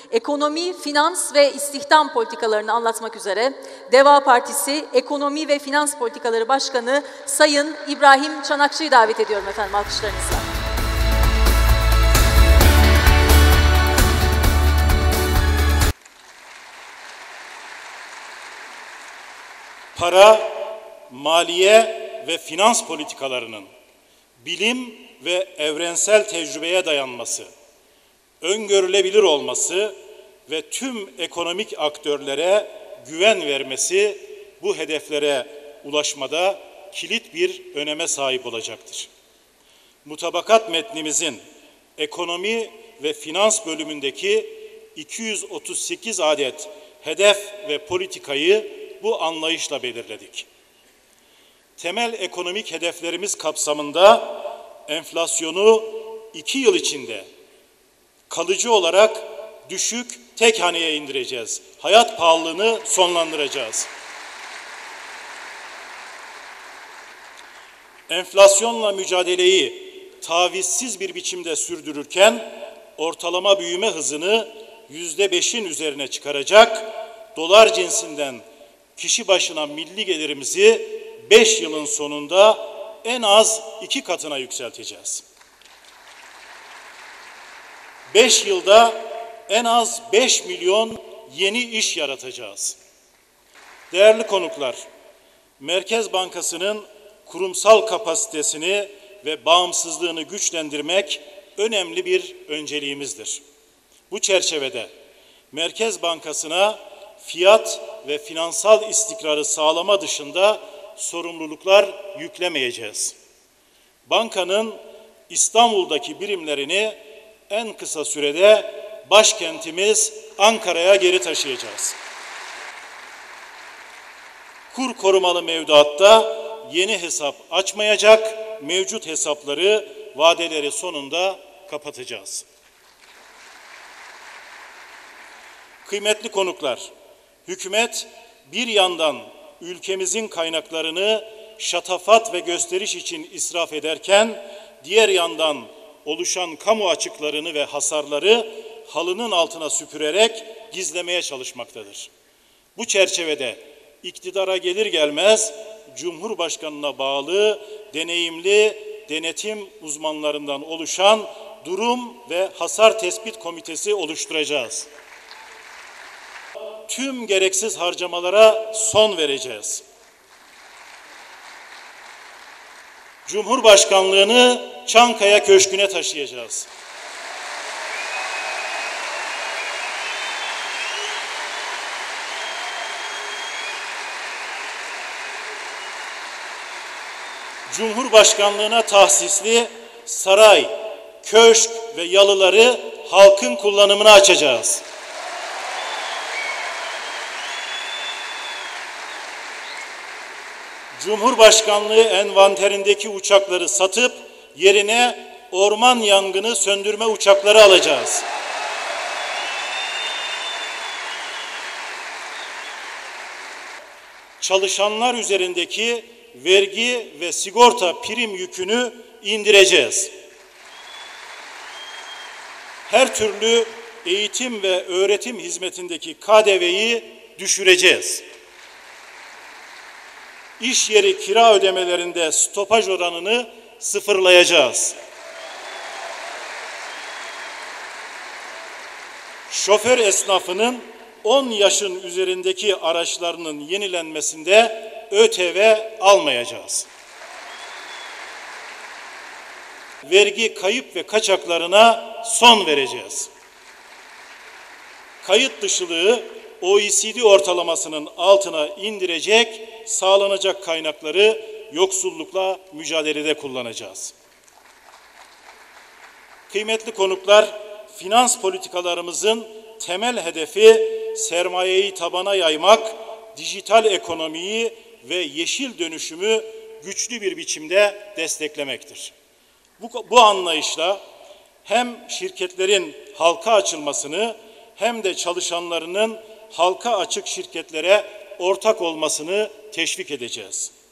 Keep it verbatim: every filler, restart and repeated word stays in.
Ekonomi, finans ve istihdam politikalarını anlatmak üzere Deva Partisi Ekonomi ve Finans Politikaları Başkanı Sayın İbrahim Çanakçı'yı davet ediyorum efendim alkışlarınızla. Para, maliye ve finans politikalarının bilim ve evrensel tecrübeye dayanması, öngörülebilir olması ve tüm ekonomik aktörlere güven vermesi bu hedeflere ulaşmada kilit bir öneme sahip olacaktır. Mutabakat metnimizin ekonomi ve finans bölümündeki iki yüz otuz sekiz adet hedef ve politikayı bu anlayışla belirledik. Temel ekonomik hedeflerimiz kapsamında enflasyonu iki yıl içinde kalıcı olarak düşük tek haneye indireceğiz. Hayat pahalılığını sonlandıracağız. Enflasyonla mücadeleyi tavizsiz bir biçimde sürdürürken ortalama büyüme hızını yüzde beşin üzerine çıkaracak, dolar cinsinden kişi başına milli gelirimizi beş yılın sonunda en az iki katına yükselteceğiz. Beş yılda en az beş milyon yeni iş yaratacağız. Değerli konuklar, Merkez Bankası'nın kurumsal kapasitesini ve bağımsızlığını güçlendirmek önemli bir önceliğimizdir. Bu çerçevede Merkez Bankası'na fiyat ve finansal istikrarı sağlama dışında sorumluluklar yüklemeyeceğiz. Bankanın İstanbul'daki birimlerini en kısa sürede başkentimiz Ankara'ya geri taşıyacağız. Kur korumalı mevduatta yeni hesap açmayacak, mevcut hesapları vadeleri sonunda kapatacağız. Kıymetli konuklar, hükümet bir yandan ülkemizin kaynaklarını şatafat ve gösteriş için israf ederken, diğer yandan oluşan kamu açıklarını ve hasarları halının altına süpürerek gizlemeye çalışmaktadır. Bu çerçevede iktidara gelir gelmez Cumhurbaşkanı'na bağlı deneyimli denetim uzmanlarından oluşan durum ve hasar tespit komitesi oluşturacağız. Tüm gereksiz harcamalara son vereceğiz. Cumhurbaşkanlığını Çankaya Köşkü'ne taşıyacağız. Cumhurbaşkanlığına tahsisli saray, köşk ve yalıları halkın kullanımına açacağız. Cumhurbaşkanlığı envanterindeki uçakları satıp yerine orman yangını söndürme uçakları alacağız. Çalışanlar üzerindeki vergi ve sigorta prim yükünü indireceğiz. Her türlü eğitim ve öğretim hizmetindeki K D V'yi düşüreceğiz. İş yeri kira ödemelerinde stopaj oranını sıfırlayacağız. Şoför esnafının on yaşın üzerindeki araçlarının yenilenmesinde ÖTV almayacağız. Vergi kayıp ve kaçaklarına son vereceğiz. Kayıt dışılığı O E C D ortalamasının altına indirecek, sağlanacak kaynakları yoksullukla mücadelede kullanacağız. Kıymetli konuklar, finans politikalarımızın temel hedefi sermayeyi tabana yaymak, dijital ekonomiyi ve yeşil dönüşümü güçlü bir biçimde desteklemektir. Bu, bu anlayışla hem şirketlerin halka açılmasını hem de çalışanlarının halka açık şirketlere ortak olmasını teşvik edeceğiz.